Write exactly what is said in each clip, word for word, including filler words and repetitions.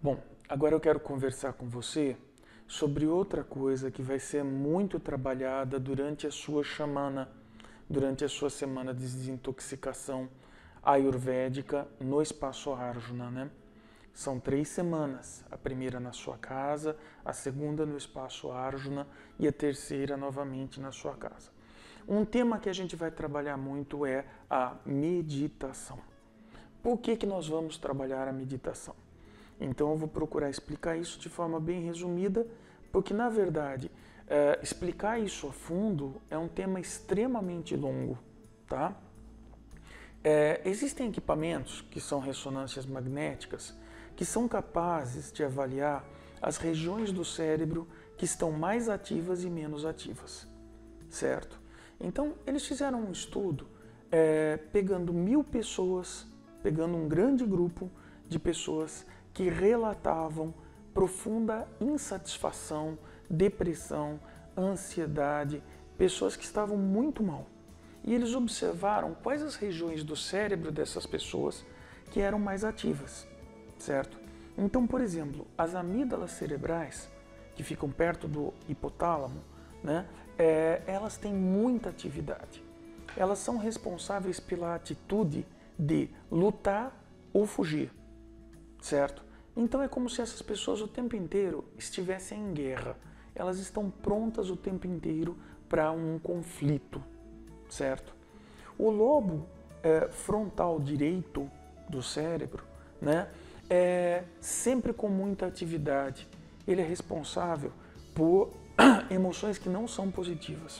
Bom, agora eu quero conversar com você sobre outra coisa que vai ser muito trabalhada durante a sua chamana, durante a sua semana de desintoxicação ayurvédica no Espaço Arjuna, né? São três semanas, a primeira na sua casa, a segunda no Espaço Arjuna e a terceira novamente na sua casa. Um tema que a gente vai trabalhar muito é a meditação. Por que que nós vamos trabalhar a meditação? Então eu vou procurar explicar isso de forma bem resumida, porque na verdade é, explicar isso a fundo é um tema extremamente longo, tá? É, existem equipamentos que são ressonâncias magnéticas que são capazes de avaliar as regiões do cérebro que estão mais ativas e menos ativas, certo? Então eles fizeram um estudo é, pegando mil pessoas, pegando um grande grupo de pessoas que relatavam profunda insatisfação, depressão, ansiedade, pessoas que estavam muito mal. E eles observaram quais as regiões do cérebro dessas pessoas que eram mais ativas, certo? Então, por exemplo, as amígdalas cerebrais, que ficam perto do hipotálamo, né, é, elas têm muita atividade. Elas são responsáveis pela atitude de lutar ou fugir, certo? Então é como se essas pessoas o tempo inteiro estivessem em guerra. Elas estão prontas o tempo inteiro para um conflito, certo? O lobo é, frontal direito do cérebro, né, é sempre com muita atividade. Ele é responsável por emoções que não são positivas,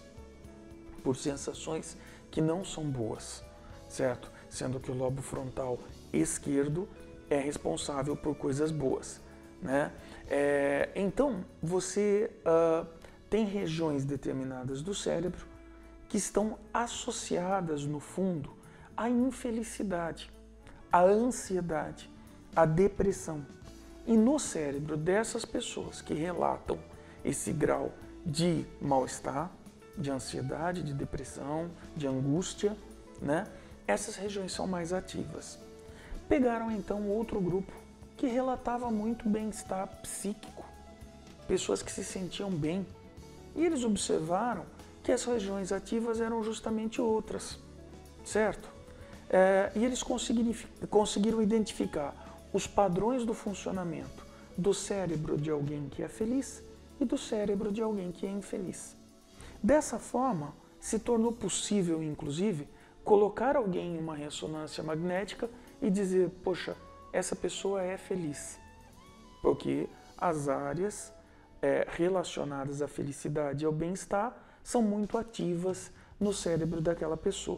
por sensações que não são boas, certo? Sendo que o lobo frontal esquerdo é responsável por coisas boas, né? É, então, você uh, tem regiões determinadas do cérebro que estão associadas, no fundo, à infelicidade, à ansiedade, à depressão. E no cérebro dessas pessoas que relatam esse grau de mal-estar, de ansiedade, de depressão, de angústia, né? Essas regiões são mais ativas. Pegaram então outro grupo que relatava muito bem-estar psíquico, pessoas que se sentiam bem, e eles observaram que as regiões ativas eram justamente outras, certo? É, e eles conseguiram, conseguiram identificar os padrões do funcionamento do cérebro de alguém que é feliz e do cérebro de alguém que é infeliz. Dessa forma, se tornou possível, inclusive, colocar alguém em uma ressonância magnética e dizer, poxa, essa pessoa é feliz, porque as áreas é, relacionadas à felicidade e ao bem-estar são muito ativas no cérebro daquela pessoa.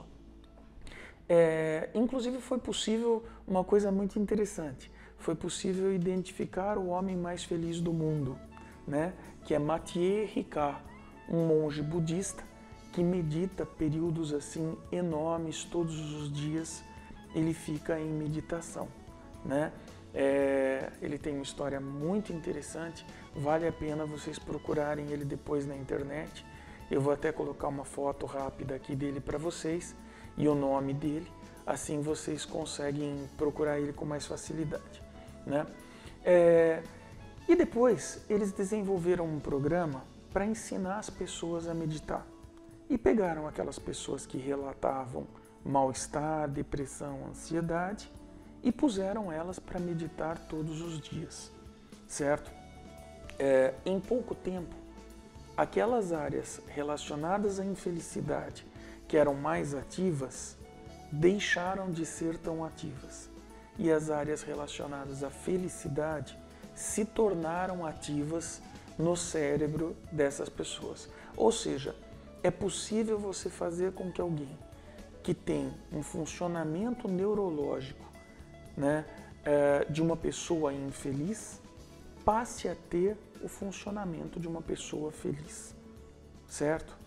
É, inclusive foi possível uma coisa muito interessante, foi possível identificar o homem mais feliz do mundo, né? Que é Matie Ricard, um monge budista que medita períodos assim enormes todos os dias. Ele fica em meditação, né? É, ele tem uma história muito interessante, vale a pena vocês procurarem ele depois na internet. Eu vou até colocar uma foto rápida aqui dele para vocês e o nome dele, assim vocês conseguem procurar ele com mais facilidade, né? É, e depois eles desenvolveram um programa para ensinar as pessoas a meditar e pegaram aquelas pessoas que relatavam mal-estar, depressão, ansiedade e puseram elas para meditar todos os dias, certo? É, em pouco tempo, aquelas áreas relacionadas à infelicidade que eram mais ativas deixaram de ser tão ativas e as áreas relacionadas à felicidade se tornaram ativas no cérebro dessas pessoas. Ou seja, é possível você fazer com que alguém que tem um funcionamento neurológico, né, de uma pessoa infeliz, passe a ter o funcionamento de uma pessoa feliz, certo?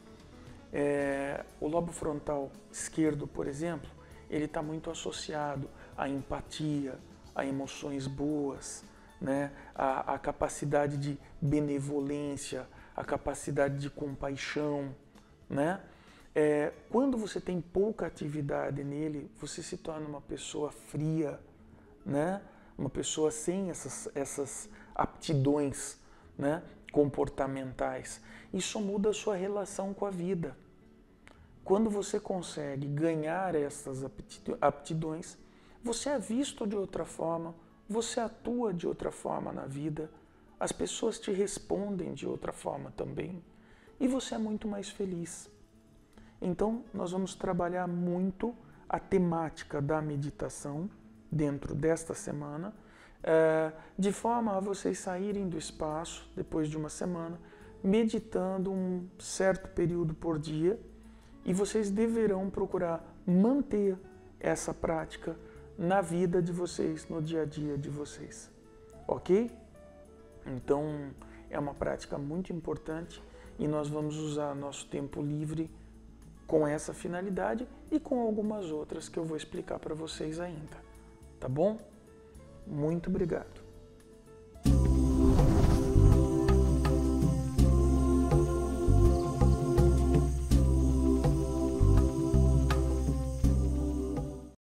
É, o lobo frontal esquerdo, por exemplo, ele está muito associado à empatia, a emoções boas, né, a, a capacidade de benevolência, a capacidade de compaixão, né? É, quando você tem pouca atividade nele, você se torna uma pessoa fria, né? uma pessoa sem essas, essas aptidões, né, comportamentais. Isso muda a sua relação com a vida. Quando você consegue ganhar essas aptidões, você é visto de outra forma, você atua de outra forma na vida, as pessoas te respondem de outra forma também, e você é muito mais feliz. Então, nós vamos trabalhar muito a temática da meditação dentro desta semana, de forma a vocês saírem do espaço, depois de uma semana, meditando um certo período por dia, e vocês deverão procurar manter essa prática na vida de vocês, no dia a dia de vocês. Ok? Então, é uma prática muito importante e nós vamos usar nosso tempo livre com essa finalidade e com algumas outras que eu vou explicar para vocês ainda. Tá bom? Muito obrigado.